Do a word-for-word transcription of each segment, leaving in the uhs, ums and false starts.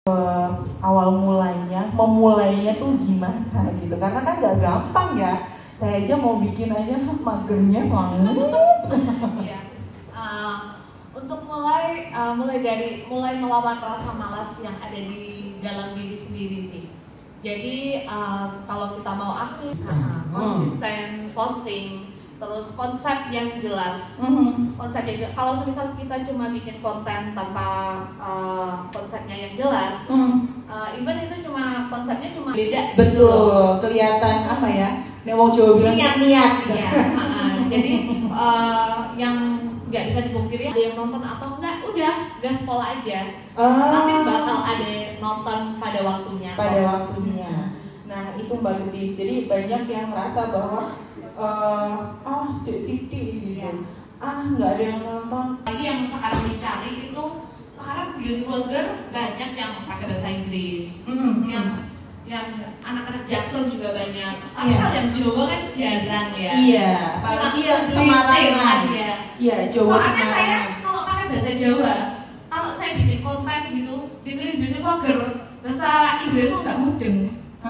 awal mulainya, memulainya tuh gimana gitu, karena kan gak gampang ya. Saya aja mau bikin aja magernya selalu. Iya. Uh, untuk mulai, uh, mulai dari mulai melawan rasa malas yang ada di dalam diri sendiri sih. Jadi uh, kalau kita mau aktif, uh, konsisten posting, terus konsep yang jelas, mm-hmm. konsep yang jelas. Kalau misal kita cuma bikin konten tanpa uh, konsepnya yang jelas, mm-hmm. uh, even itu cuma konsepnya cuma beda. Betul, gitu. Kelihatan apa ya? Nemo Jawa bilang niat-niat. Ya, uh, jadi uh, yang nggak bisa dipungkiri ada yang nonton atau enggak, udah gaspol aja. Oh. Tapi bakal ada nonton pada waktunya. Pada waktunya. Nah itu Mbak Yudi. Jadi banyak yang merasa bahwa Uh, ah Cik Siti gitu, ya. ah nggak ada yang nonton. Lagi yang sekarang dicari itu sekarang beauty vlogger banyak yang pakai bahasa Inggris, mm-hmm. yang yang anak-anak Jaksel juga banyak. Tapi yeah. kalau yang Jawa kan jarang ya. Iya, apalagi yang Semarangan. Ya. Iya, Jawa Soalnya saya kalau pakai bahasa Jawa, kalau saya bikin konten gitu, bikin beauty vlogger, bahasa Inggris tuh nggak mudeng.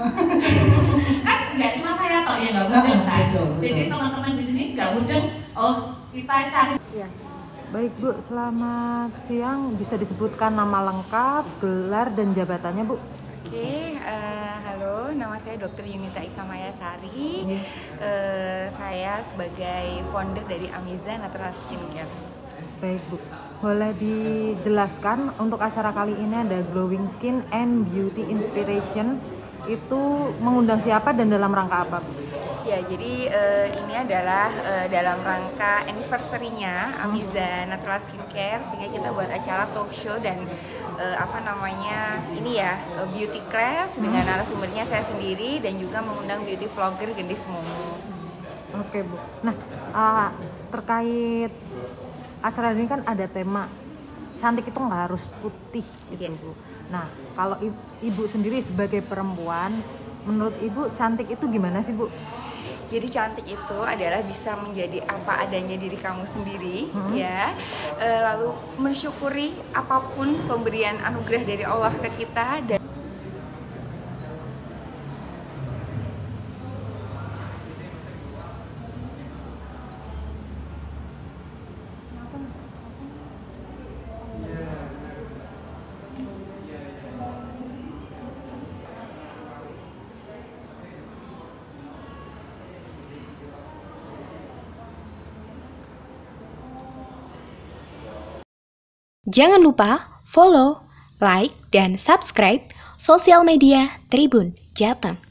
Kan nggak cuma saya toh yang nggak mudeng kan, betul, betul. Jadi teman-teman di sini nggak mudeng. Oh kita cari. Ya. Baik Bu, selamat siang. Bisa disebutkan nama lengkap, gelar dan jabatannya Bu? Oke, uh, halo, nama saya dokter Yunita Ika Mayasari. Hmm. Uh, saya sebagai founder dari Amiza Natural Skincare. Baik Bu, boleh dijelaskan untuk acara kali ini ada Glowing Skin and Beauty Inspiration. Itu mengundang siapa dan dalam rangka apa? Ya, jadi uh, ini adalah uh, dalam rangka anniversary-nya Amiza Natural Skincare, sehingga kita buat acara talk show dan uh, apa namanya ini ya uh, beauty class dengan narasumbernya saya sendiri dan juga mengundang beauty vlogger Gendis Momo. Oke Bu. Nah uh, terkait acara ini kan ada tema cantik itu nggak harus putih gitu yes. Bu. Nah, kalau ibu sendiri sebagai perempuan, menurut ibu cantik itu gimana sih Bu? Jadi cantik itu adalah bisa menjadi apa adanya diri kamu sendiri, hmm. ya. E, lalu mensyukuri apapun pemberian anugerah dari Allah ke kita. Dan jangan lupa follow, like, dan subscribe sosial media Tribun Jateng.